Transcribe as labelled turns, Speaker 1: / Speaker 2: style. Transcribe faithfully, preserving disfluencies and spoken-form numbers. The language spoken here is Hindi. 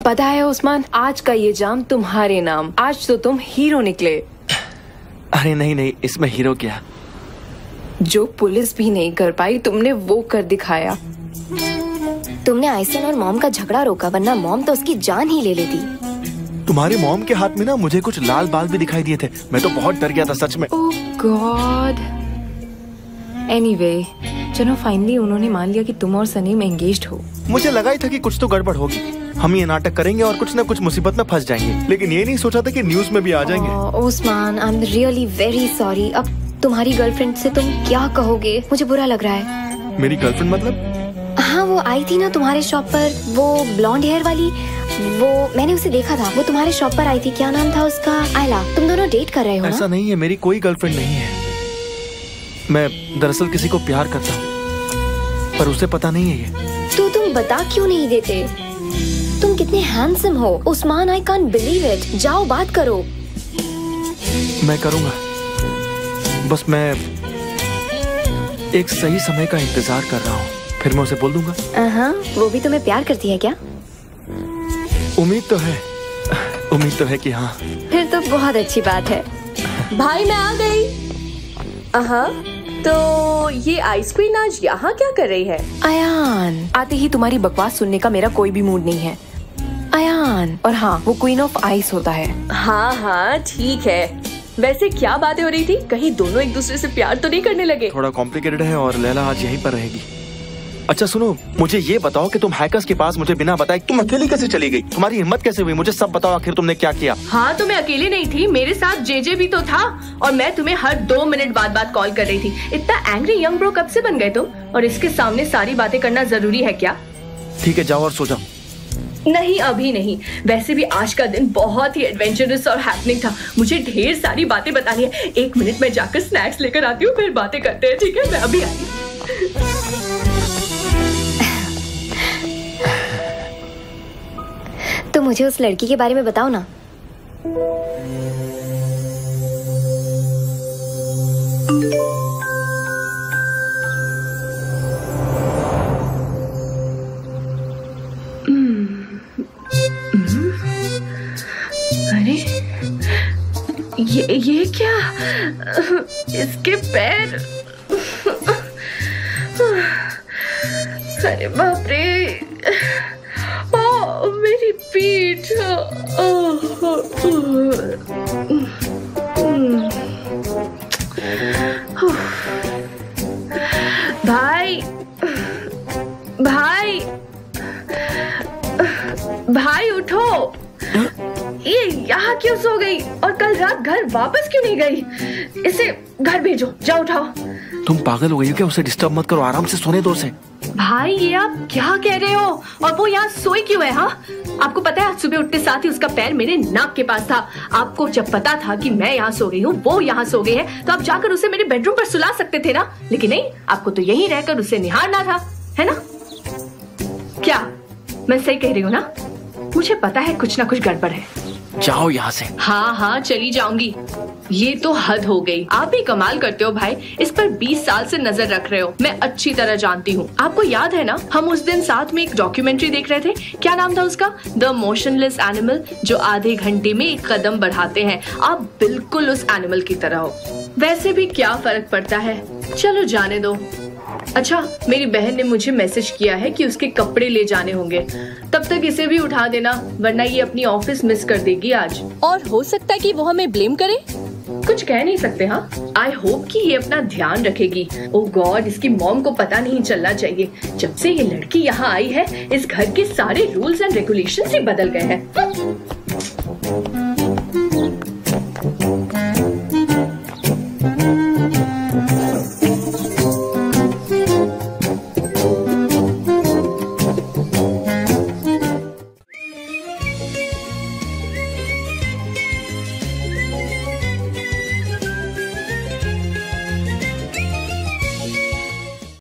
Speaker 1: पता है उस्मान, आज का ये जाम तुम्हारे नाम। आज तो तुम हीरो निकले।
Speaker 2: अरे नहीं नहीं, इसमें हीरो क्या?
Speaker 1: जो पुलिस भी नहीं कर पाई तुमने वो कर दिखाया।
Speaker 3: तुमने आयसन और मॉम का झगड़ा रोका, वरना मॉम तो उसकी जान ही ले लेती।
Speaker 2: तुम्हारी मॉम के हाथ में ना मुझे कुछ लाल बाल भी दिखाई दिए थे। मैं तो बहुत डर गया था सच में।
Speaker 1: Oh god. एनीवे, चलो फाइनली उन्होंने मान लिया कि तुम और सनीम एंगेज्ड हो।
Speaker 2: मुझे लगा ही था कि कुछ तो गड़बड़ होगी। हम ये नाटक करेंगे और कुछ न कुछ मुसीबत में फंस जाएंगे, लेकिन ये नहीं सोचा था कि न्यूज में भी आ जाएंगे।
Speaker 3: Osman, I am really very sorry. अब तुम्हारी गर्लफ्रेंड से तुम क्या कहोगे? मुझे बुरा लग रहा है।
Speaker 2: मेरी गर्लफ्रेंड मतलब?
Speaker 3: हाँ, वो आई थी ना तुम्हारे शॉप पर, वो ब्लॉन्ड हेयर वाली। वो मैंने उसे देखा था, वो तुम्हारे शॉप पर आई थी। क्या नाम था उसका? आयला। तुम दोनों डेट कर रहे हो?
Speaker 2: ऐसा नहीं है, मेरी कोई गर्लफ्रेंड नहीं है। मैं दरअसल किसी को प्यार करता हूँ, पर उसे पता नहीं है ये।
Speaker 3: तो तुम बता क्यों नहीं देते? तुम कितने हैंडसम हो Usman, I can't believe it. जाओ बात करो।
Speaker 2: मैं करूँगा, बस मैं एक सही समय का इंतजार कर रहा हूँ, फिर मैं उसे बोल दूंगा।
Speaker 3: हाँ, वो भी तुम्हें प्यार करती है क्या?
Speaker 2: उम्मीद तो है, उम्मीद तो है कि हाँ।
Speaker 3: फिर तो बहुत अच्छी बात है।
Speaker 4: भाई मैं आ गई। हाँ, तो ये आइस क्वीन आज यहाँ क्या कर रही है?
Speaker 1: अयान, आते ही तुम्हारी बकवास सुनने का मेरा कोई भी मूड नहीं है। अयान, और हाँ, वो क्वीन ऑफ आइस होता है।
Speaker 4: हाँ हाँ ठीक है। वैसे क्या बातें हो रही थी? कहीं दोनों एक दूसरे से प्यार तो नहीं करने लगे?
Speaker 2: थोड़ा कॉम्प्लिकेटेड है और लैला आज यहीं पर रहेगी। अच्छा सुनो, मुझे ये बताओ कि तुम हैकर्स के पास मुझे बिना बताए तुम अकेली कैसे चली गई? तुम्हारी हिम्मत कैसे हुई? मुझे सब बताओ, आखिर तुमने क्या किया?
Speaker 4: हाँ, तो मैं अकेले नहीं थी, मेरे साथ जेजे भी तो था, और मैं तुम्हें हर दो मिनट बाद बाद कॉल कर रही थी। इतना एंग्री यंग ब्रो कब से बन गए तुम? और इसके सामने सारी बातें करना जरूरी है क्या?
Speaker 2: ठीक है, जाओ और सो जाओ।
Speaker 4: नहीं, अभी नहीं। वैसे भी आज का दिन बहुत ही एडवेंचरस और हैपनिंग था। मुझे ढेर सारी बातें बतानी है। एक मिनट में जाकर स्नैक्स लेकर आती हूँ, फिर बातें करते हैं। ठीक है, मैं अभी आई।
Speaker 3: तो मुझे उस लड़की के बारे में बताओ ना।
Speaker 4: अरे ये ये क्या? इसके पैर। अरे बाप रे, ओ मेरी पीठ। भाई भाई भाई उठो। ये यहाँ क्यों सो गई? और कल रात घर वापस क्यों नहीं गई? इसे घर भेजो, जाओ उठाओ।
Speaker 2: तुम पागल हो गई हो क्या? उसे डिस्टर्ब मत करो, आराम से सोने दो उसे।
Speaker 4: भाई ये आप क्या कह रहे हो? और वो यहाँ सोई क्यों है? हाँ, आपको पता है आज सुबह उठते साथ ही उसका पैर मेरे नाक के पास था। आपको जब पता था कि मैं यहाँ सो गई हूँ, वो यहाँ सो गई है, तो आप जाकर उसे मेरे बेडरूम पर सुला सकते थे ना। लेकिन नहीं, आपको तो यहीं रहकर उसे निहारना था, है ना? क्या मैं सही कह रही हूँ ना? मुझे पता है कुछ ना कुछ गड़बड़ है।
Speaker 2: जाओ यहाँ से।
Speaker 4: हाँ हाँ चली जाऊंगी। ये तो हद हो गई। आप ही कमाल करते हो भाई, इस पर बीस साल से नजर रख रहे हो। मैं अच्छी तरह जानती हूँ। आपको याद है ना, हम उस दिन साथ में एक डॉक्यूमेंट्री देख रहे थे। क्या नाम था उसका? द मोशनलेस एनिमल, जो आधे घंटे में एक कदम बढ़ाते हैं। आप बिल्कुल उस एनिमल की तरह हो। वैसे भी क्या फर्क पड़ता है, चलो जाने दो। अच्छा, मेरी बहन ने मुझे मैसेज किया है कि उसके कपड़े ले जाने होंगे। तब तक इसे भी उठा देना, वरना ये अपनी ऑफिस मिस कर देगी आज।
Speaker 5: और हो सकता है कि वो हमें ब्लेम करे।
Speaker 4: कुछ कह नहीं सकते। हाँ, आई होप कि ये अपना ध्यान रखेगी। ओह गॉड, इसकी मॉम को पता नहीं चलना चाहिए। जब से ये लड़की यहाँ आई है, इस घर के सारे रूल्स एंड रेगुलेशंस ही बदल गए हैं।